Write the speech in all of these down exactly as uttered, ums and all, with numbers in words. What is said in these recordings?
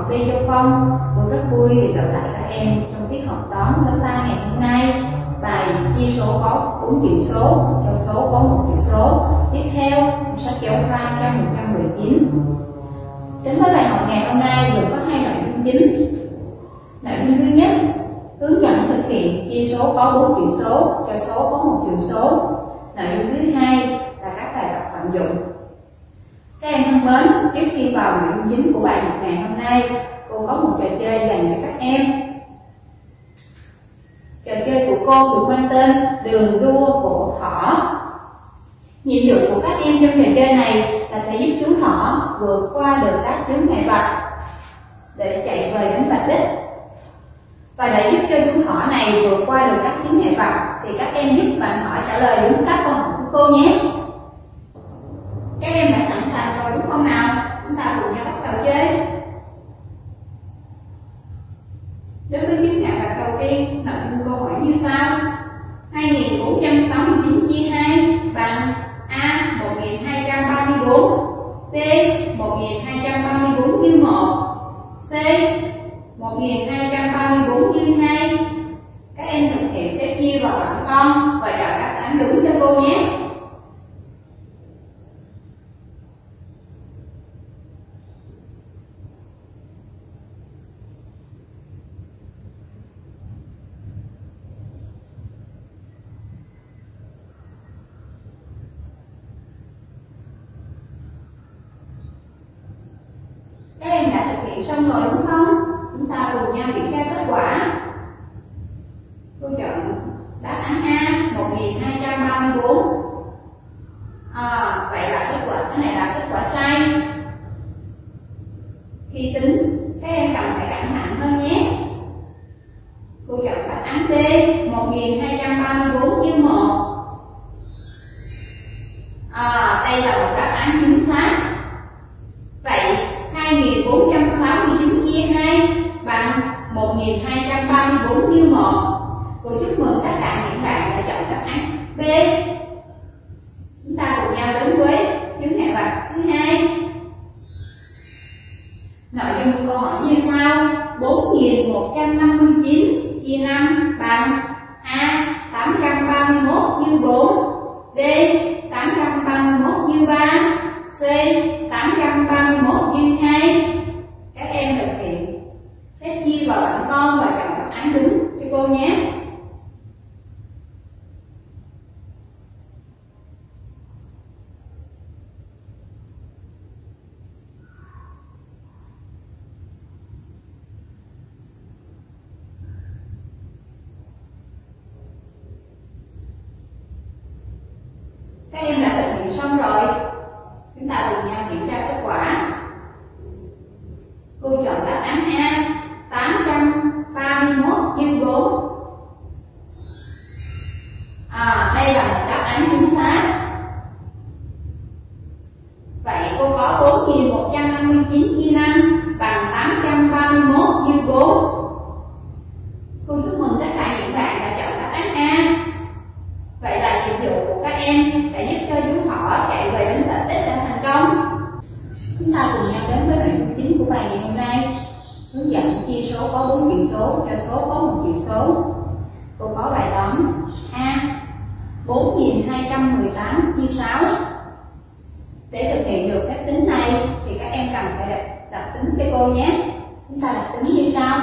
Lê Châu Phong. Cô rất vui được gặp lại các em trong tiết học toán lớp ba ngày hôm nay. Bài chia số có bốn chữ số cho số có một chữ số. Tiếp theo, sách giáo khoa trang một trăm mười chín. Đến với bài học ngày hôm nay gồm có hai nội dung chính. Nội dung thứ nhất, hướng dẫn thực hiện chia số có bốn chữ số cho số có một chữ số. Nội dung thứ hai là các bài tập vận dụng. Các em thân mến, trước khi vào nội dung chính của bài học ngày hôm nay, cô có một trò chơi dành cho các em. Trò chơi của cô được mang tên đường đua của thỏ. Nhiệm vụ của các em trong trò chơi này là sẽ giúp chú thỏ vượt qua được các chướng ngại vật để chạy về đến vạch đích. Và để giúp cho chú thỏ này vượt qua được các chướng ngại vật thì các em giúp bạn thỏ trả lời đúng các câu hỏi của cô nhé. Các em đã sẵn sàng rồi đúng không nào? Chúng ta cùng nhau bắt đầu chơi. Đối với chướng ngại vật đầu tiên, nội dung câu hỏi như sau: hai nghìn bốn trăm sáu mươi chín chia hai bằng A một nghìn hai trăm ba mươi bốn, B một nghìn hai trăm ba mươi bốn nhân một, C một nghìn hai trăm ba mươi bốn nhân hai. Các em thực hiện phép chia vào bảng con và chọn đáp án đúng cho cô nhé. Các em đã thực hiện xong rồi đúng không? Chúng ta cùng nhau kiểm tra kết quả. Cô chọn đáp án A một nghìn hai trăm ba mươi bốn. À, vậy là kết quả cái này là kết quả sai. Khi tính, các em cần phải cẩn thận hơn nhé. Cô chọn đáp án B một nghìn hai trăm ba mươi bốn chia một. À, đây là một đáp án chính xác. Vậy hai nghìn bốn trăm sáu mươi chín chia hai bằng một nghìn hai trăm ba mươi bốn chia một. Cô chúc mừng tất cả những bạn đã chọn đáp án B. Chúng ta cùng nhau đến với chướng ngại vật thứ hai. Nội dung của câu hỏi như sau: bốn nghìn một trăm năm mươi chín chia năm bằng A tám trăm ba mươi mốt nhân bốn, B tám trăm ba mươi mốt nhân ba, C tám trăm ba mươi mốt nhân hai. Các em thực hiện phép chia vào bảng con và chọn đáp án đúng cho cô nhé. Các em đã thực hiện xong rồi. Chúng ta cùng nhau kiểm tra kết quả. Cô chọn đáp án A tám trăm ba mươi mốt nhân bốn. À, đây là một đáp án chính xác. Vậy cô có bốn nghìn một trăm năm mươi chín chia năm bằng tám trăm ba mươi mốt nhân bốn. Cô chúc mừng tất cả những bạn đã chọn đáp án A. Vậy là nhiệm vụ của các em đã giúp cho chú thỏ chạy về đến vạch đích đã thành công. Chúng ta cùng nhau đến với nội dung chính của bài ngày hôm nay, hướng dẫn chia số có bốn chữ số cho số có một chữ số. Cô có bài toán A bốn nghìn hai trăm mười tám chia sáu. Để thực hiện được phép tính này thì các em cần phải đặt, đặt tính cho cô nhé. Chúng ta đặt tính như sau.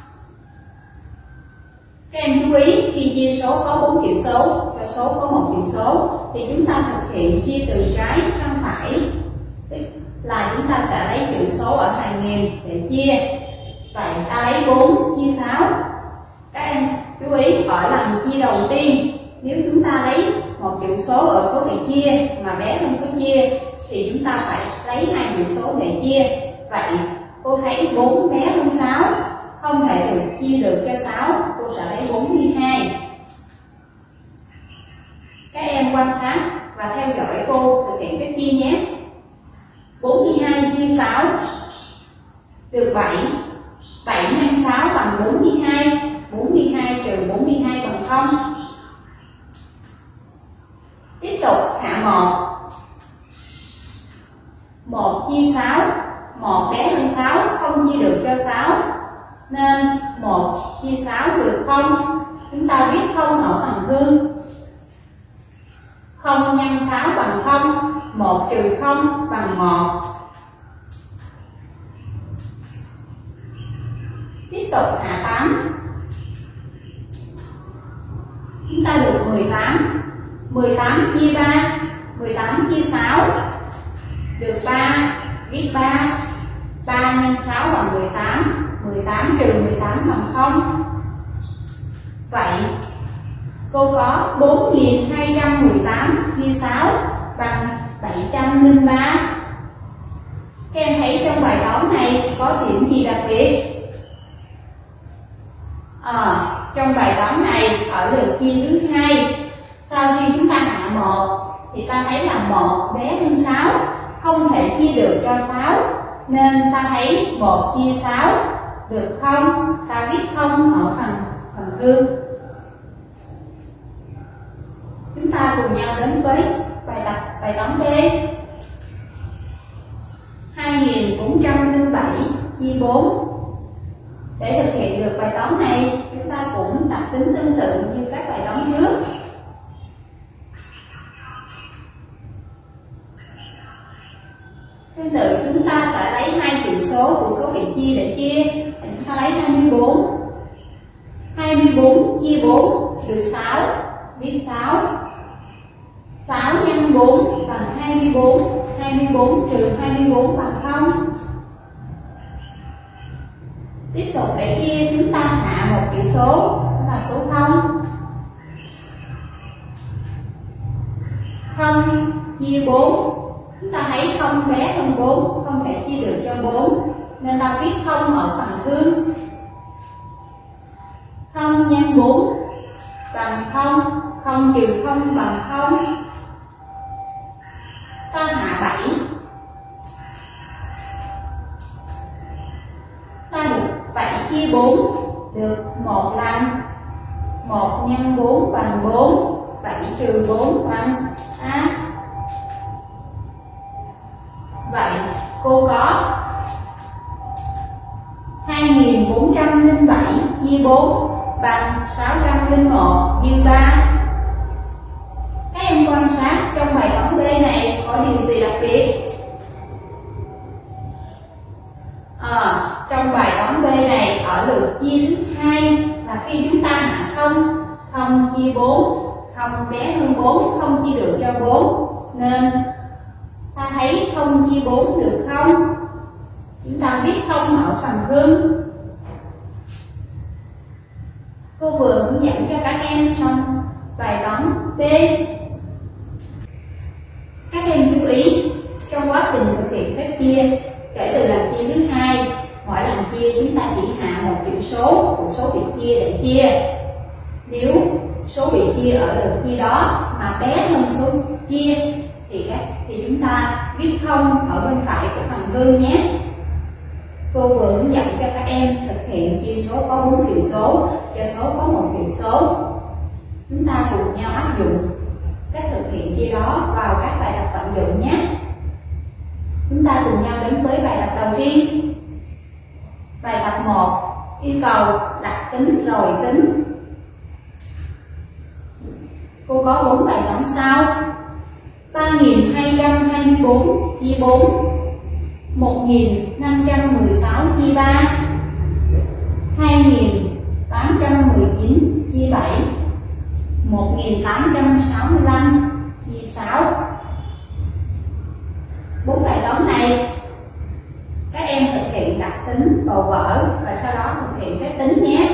Các em chú ý, khi chia số có bốn chữ số cho số có một chữ số thì chúng ta thực hiện chia từ trái sang phải, tức là chúng ta sẽ lấy chữ số ở hàng nghìn để chia. Vậy ta lấy bốn chia sáu. Các em chú ý, ở lần chia đầu tiên nếu chúng ta lấy một chữ số ở số để chia mà bé hơn số chia thì chúng ta phải lấy hai chữ số để chia. Vậy cô thấy bốn bé hơn sáu, không thể được chia được cho sáu, cô sẽ lấy bốn đi hai. Các em quan sát và theo dõi cô thực hiện cách chia nhé. bốn đi hai chia sáu được bảy. bảy nhân sáu bằng bốn đi hai. bốn đi hai trừ bốn đi hai bằng không. Tiếp tục hạ một. một chia sáu, một bé hơn sáu không chia được cho chia sáu được không? Chúng ta viết không ở phần hương. Không nhân sáu bằng không, một trừ không bằng một. Tiếp tục hạ tám. Chúng ta được mười tám. mười tám chia ba, mười tám chia sáu được ba, viết ba. ba nhân sáu bằng mười tám, mười tám trừ mười tám bằng không. Vậy cô có bốn nghìn hai trăm mười tám chia sáu bằng bảy trăm lẻ ba. Các em thấy trong bài toán này có điểm gì đặc biệt? À, trong bài toán này ở lượt chia thứ hai, sau khi chúng ta hạ một thì ta thấy là một bé hơn sáu, không thể chia được cho sáu, nên ta thấy một chia sáu được không, ta viết không ở phần phần hương. Chúng ta cùng nhau đến với bài tập bài toán B. hai nghìn bốn trăm lẻ bảy chia bốn. Để thực hiện được bài toán này, chúng ta cũng tập tính tương tự như các bài toán trước. Tương tự chúng ta sẽ lấy hai chữ số của số bị chia để chia. Chúng ta lấy hai mươi bốn. hai mươi bốn chia bốn được sáu, viết sáu. sáu nhân bốn bằng hai mươi bốn, hai mươi bốn trừ hai mươi bốn bằng không. Tiếp tục để chia chúng ta hạ một chữ số, đó là số không. không chia bốn, chúng ta thấy không bé hơn bốn, không thể chia được cho bốn, nên ta viết không ở phần hương. không nhân bốn bằng không, không trừ không bằng không. Ta hạ bảy. Ta được bảy chia bốn được một lần. một nhân bốn bằng bốn, bảy trừ bốn bằng a. Vậy cô có hai nghìn bốn trăm lẻ bảy chia bốn bằng sáu trăm lẻ một dư ba. Các em quan sát trong bài toán B này có điều gì đặc biệt? À, trong bài toán B này ở lượt chia thứ hai là khi chúng ta hạ không, không chia bốn, không bé hơn bốn, không chia được cho bốn, nên ta thấy không chia bốn được không. Chúng ta viết không ở phần hương. Cô vừa hướng dẫn cho các em xong bài toán B. Các em chú ý, trong quá trình thực hiện phép chia, kể từ lần chia thứ hai, mỗi lần chia chúng ta chỉ hạ một chữ số của số bị chia để chia. Nếu số bị chia ở lượt chia đó mà bé hơn số chia thì các thì chúng ta viết không ở bên phải của phần hương nhé. Cô vừa hướng dẫn cho các em thực hiện chia số có bốn chữ số cho số có một chữ số. Chúng ta cùng nhau áp dụng cách thực hiện chia đó vào các bài tập vận dụng nhé. Chúng ta cùng nhau đến với bài tập đầu tiên. Bài tập một yêu cầu đặt tính rồi tính. Cô có bốn bài toán sau. ba nghìn hai trăm hai mươi bốn chia bốn, một nghìn năm trăm mười sáu chia ba, hai nghìn tám trăm mười chín chia bảy, một nghìn tám trăm sáu mươi lăm chia sáu. Bốn bài toán này các em thực hiện đặt tính vào vở và sau đó thực hiện phép tính nhé.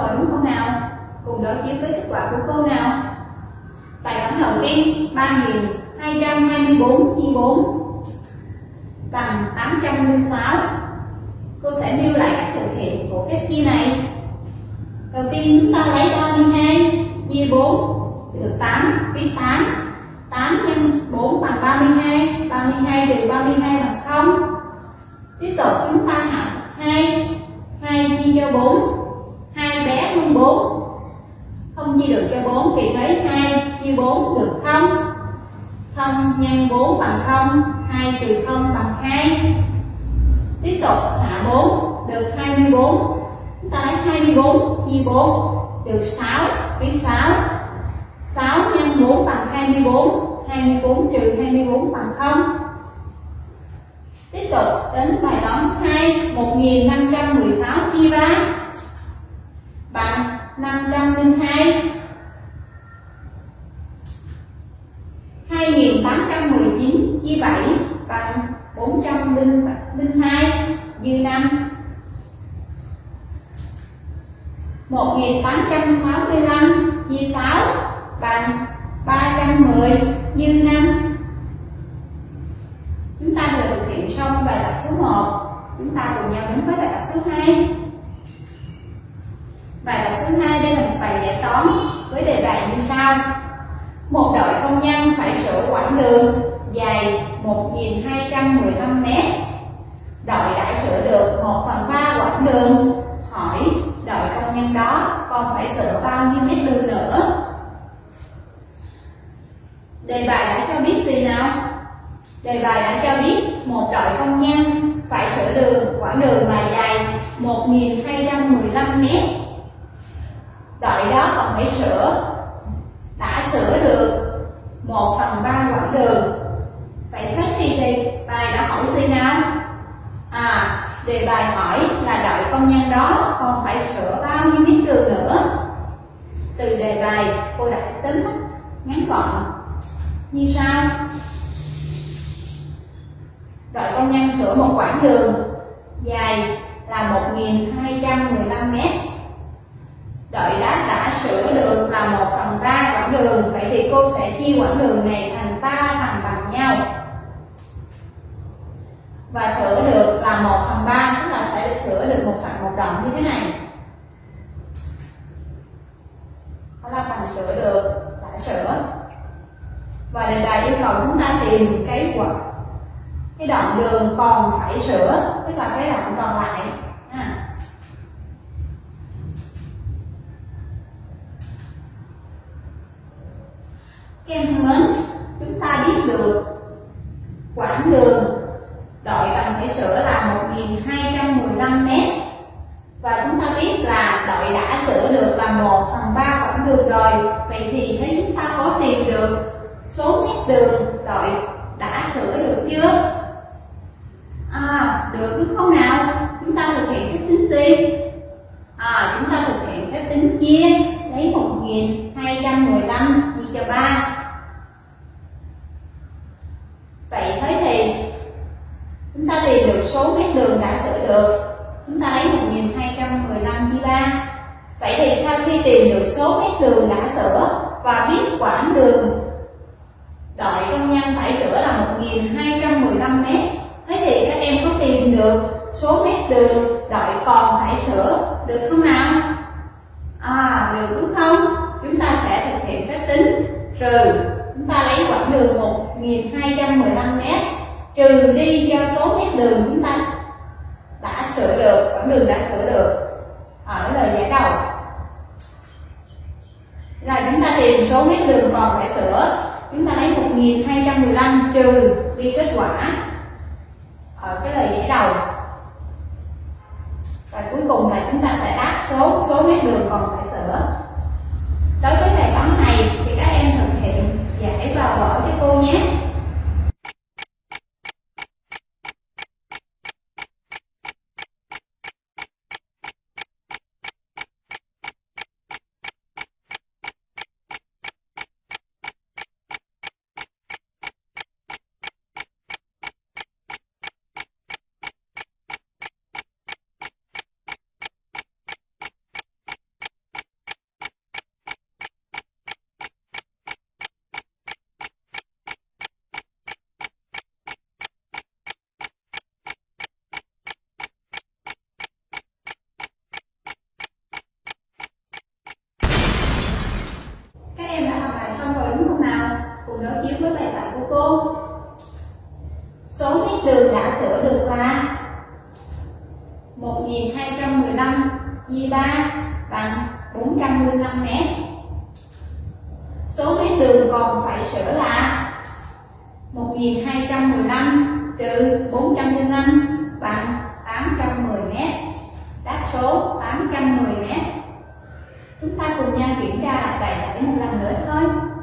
rồi đúng không nào? Cùng đối chiếu với kết quả của cô nào. Bài toán đầu tiên, ba nghìn hai trăm hai mươi bốn chia bốn bằng tám trăm lẻ sáu. Cô sẽ nêu lại cách thực hiện của phép chia này. Đầu tiên chúng ta lấy ba mươi hai chia bốn được tám, viết tám. tám nhân bốn bằng ba mươi hai, ba mươi hai trừ ba mươi hai bằng không. Tiếp tục chúng ta học hai, hai chia cho bốn, hai bé hơn bốn. Không chia được cho bốn vì thấy hai chia bốn được không. không nhân bốn bằng không, hai trừ không bằng hai. Tiếp tục hạ bốn được hai mươi bốn. Chúng ta lấy hai mươi bốn chia bốn được sáu, viết sáu. sáu nhân bốn bằng hai mươi bốn, hai mươi bốn trừ hai mươi bốn bằng không. Tiếp tục đến bài toán thứ hai, một nghìn năm trăm mười sáu chia ba bằng năm trăm lẻ hai. hai nghìn tám trăm mười chín chia bảy bằng bốn trăm lẻ hai, dư năm. một nghìn tám trăm sáu mươi lăm chia sáu bằng ba trăm mười, dư năm. Chúng ta vừa thực hiện xong bài tập số một, chúng ta cùng nhau đến với bài tập số hai. Bài tập số hai đây là một bài giải toán với đề bài như sau. Một đội công nhân phải sửa quãng đường dài một nghìn hai trăm mười lăm mét. Đội đã sửa được một phần ba quãng đường. Hỏi đội công nhân đó còn phải sửa bao nhiêu mét đường nữa? Đề bài đã cho biết gì nào? Đề bài đã cho biết một đội công nhân phải sửa đường quãng đường là dài một nghìn hai trăm mười lăm mét. Đội đó còn phải sửa, đã sửa được một phần ba quãng đường. Vậy thế thì đề bài đã hỏi gì nào? À, đề bài hỏi là đội công nhân đó còn phải sửa bao nhiêu mét đường nữa? Từ đề bài cô đã tính ngắn gọn như sau. Đội công nhân sửa một quãng đường dài là một nghìn hai trăm mười lăm mét. Đội đã đã sửa được là một phần ba quãng đường. Vậy thì cô sẽ chia quãng đường này thành ba phần bằng nhau. Và sửa được là một phần ba, tức là sẽ được sửa được một phần một đồng như thế này. Đó là phần sửa được, đã sửa. Và đề bài yêu cầu chúng ta tìm cái quãng cái đoạn đường còn phải sửa, tức là cái đoạn còn lại. À. Các em thân mến, chúng ta biết được quãng đường đội cần phải sửa là một nghìn hai trăm mười lăm mét. Và chúng ta biết là đội đã sửa được là một phần ba quãng đường rồi. Vậy thì nếu chúng ta có tìm được số mét đường đội đã sửa được chưa? À, được đúng không nào? Chúng ta thực hiện phép tính gì? À, chúng ta thực hiện phép tính chia, lấy một nghìn hai trăm mười lăm chia cho ba. Vậy thế thì chúng ta tìm được số mét đường đã sửa được. Chúng ta lấy một nghìn hai trăm mười lăm chia ba. Vậy thì sau khi tìm được số mét đường đã sửa và biết quãng đường đội công nhân phải sửa là một nghìn hai trăm mười lăm mét, thế thì các em có tìm được số mét đường đội còn phải sửa được không nào? À, được đúng không? Chúng ta sẽ thực hiện phép tính trừ. Chúng ta lấy quãng đường một nghìn hai trăm mười lăm mét trừ đi cho số mét đường chúng ta đã sửa được, quãng đường đã sửa được ở lời giải đầu. Rồi chúng ta tìm số mét đường còn phải sửa. Chúng ta lấy một nghìn hai trăm mười lăm trừ đi kết quả ở cái lời giải đầu. Và cuối cùng là chúng ta sẽ đáp số số mét đường còn phải sửa. Đối với bài toán này thì các em thực hiện giải vào vở cho cô nhé. sửa được là một nghìn hai trăm mười lăm chia ba bằng bốn trăm lẻ năm mét. Số mét đường còn phải sửa là một nghìn hai trăm mười lăm trừ bốn trăm lẻ năm bằng tám trăm mười mét. Đáp số tám trăm mười mét. Chúng ta cùng nhau kiểm tra lại bài giải một lần nữa thôi.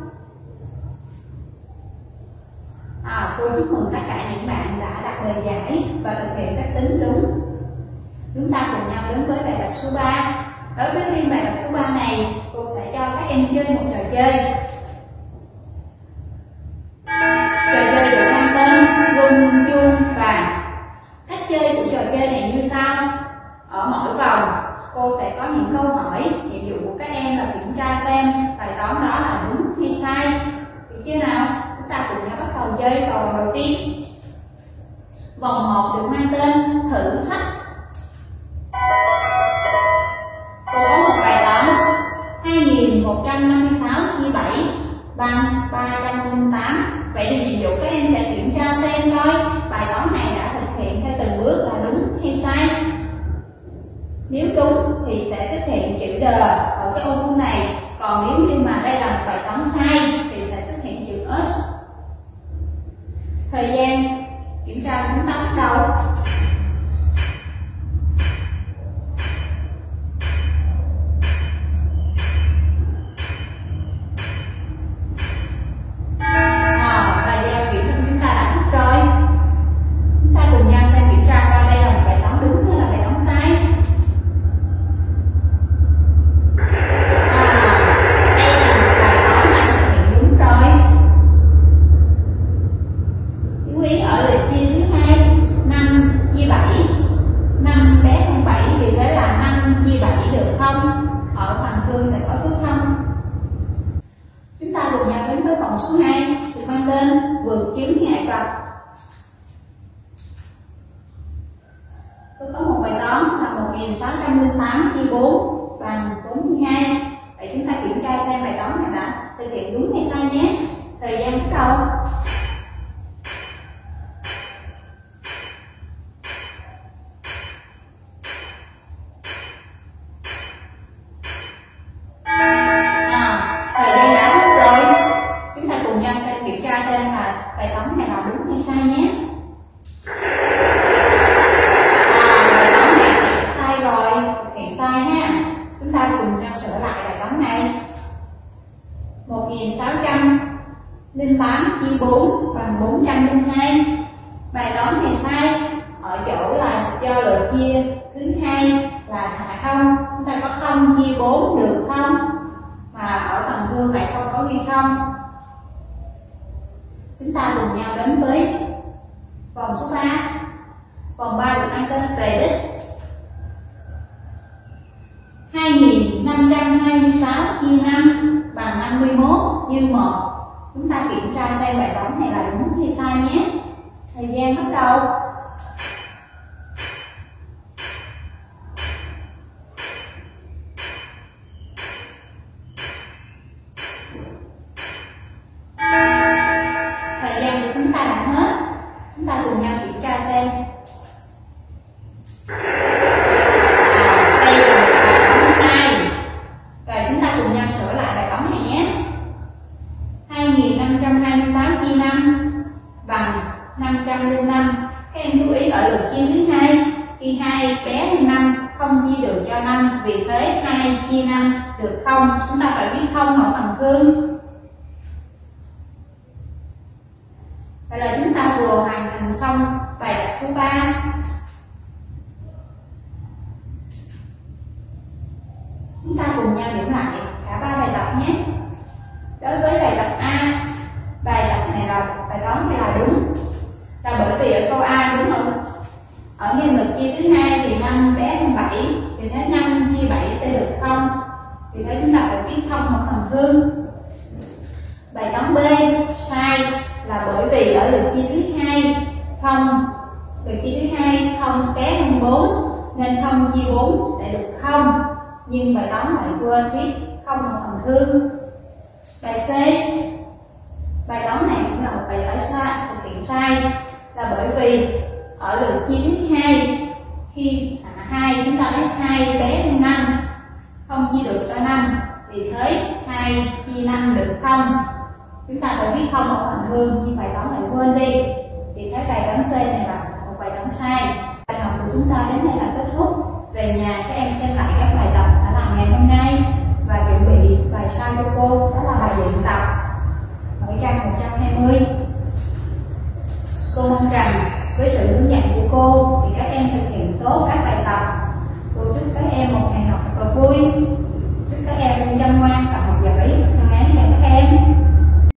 À, cô chúc mừng tất cả những bạn đã đạt lời giải và thực hiện phép tính đúng. Chúng ta cùng nhau đến với bài tập số ba. Đối với riêng bài tập số ba này, cô sẽ cho các em chơi một trò chơi. Trò chơi được mang tên rung chuông vàng. Cách chơi của trò chơi này như sau. Ở mỗi vòng, cô sẽ có những câu hỏi. Nhiệm vụ của các em là kiểm tra xem bài toán đó là đúng hay sai. Được chưa nào? Chúng ta cùng nhau bắt đầu chơi vào vòng đầu tiên. Vòng một được mang tên thử thách. Cô có một bài toán hai nghìn một trăm năm mươi sáu chia bảy bằng ba trăm lẻ tám. Vậy thì nhiệm vụ các em sẽ kiểm tra xem coi bài toán này đã thực hiện theo từng bước là đúng hay sai. Nếu đúng thì sẽ xuất hiện chữ D ở cái ô vuông này. Còn nếu như mà đây là một bài toán sai thì sẽ xuất hiện chữ S. Thời gian kiểm tra chúng ta bắt đầu. Số hai được mang tên vượt chướng ngại vật. Tôi có một bài toán là một nghìn sáu trăm lẻ tám chia bốn bằng bốn mươi hai. Vậy chúng ta kiểm tra xem bài toán này đã thực hiện đúng hay sai nhé. Thời gian bắt đầu. Bài toán này là đúng hay sai nhé. À, bài toán này thì sai rồi, thực hiện sai ha. Chúng ta cùng nhau sửa lại bài toán này. một nghìn sáu trăm lẻ tám chia bốn bằng bốn trăm lẻ hai. Bài toán này sai ở chỗ là cho lượt chia thứ hai là hạ không. Chúng ta có không chia bốn được không? Mà ở phần phương lại không có ghi không. Chúng ta cùng nhau đến với vòng số ba. Vòng ba được mang tên về đích. hai nghìn năm trăm hai mươi sáu chia năm bằng năm mươi mốt như một. Chúng ta kiểm tra xem bài toán này là đúng hay sai nhé. Thời gian bắt đầu. Thời gian của chúng ta đã hết. Chúng ta cùng nhau kiểm tra xem. À, đây là bài toán thứ hai. Rồi chúng ta cùng nhau sửa lại bài toán này nhé. hai nghìn năm trăm hai mươi sáu chia năm bằng năm trăm lẻ năm. Các em chú ý ở lượt chia thứ hai, khi hai bé hơn năm không chia được cho năm, vì thế hai chia năm được không. Chúng ta phải viết không ở phần phương. Vậy là chúng ta vừa hoàn thành xong bài tập số ba. Chúng ta cùng nhau điểm lại cả ba bài tập nhé. Đối với bài tập A, bài tập này là bài toán này là đúng. Là bởi vì ở câu A đúng không? Ở ngay lượt chia thứ hai thì năm bé hơn bảy, vì thế năm chia bảy sẽ được không. Vì thế chúng ta phải viết không ở phần phương. Bài toán B sai là bởi vì ở lượt chia thứ hai không, lượt chia thứ hai không bé hơn bốn nên không chia bốn sẽ được không. Nhưng bài toán lại quên viết không ở phần phương. Bài C, bài toán này cũng là một bài toán sai, thực hiện sai là bởi vì ở lượt chia thứ hai. Khi à, hai chúng ta lấy hai bé hơn năm, không chia được cho năm, thì thấy hai chia năm được không. Chúng ta phải viết không ở phần hương, nhưng bài toán này quên đi, thì thấy bài toán C này là một bài toán sai. Bài học của chúng ta đến đây là kết thúc. Về nhà các em xem lại các bài tập đã làm ngày hôm nay và chuẩn bị bài sai cho cô, đó là bài luyện tập ở trang một trăm hai mươi. Cô mong rằng với sự hướng dẫn của cô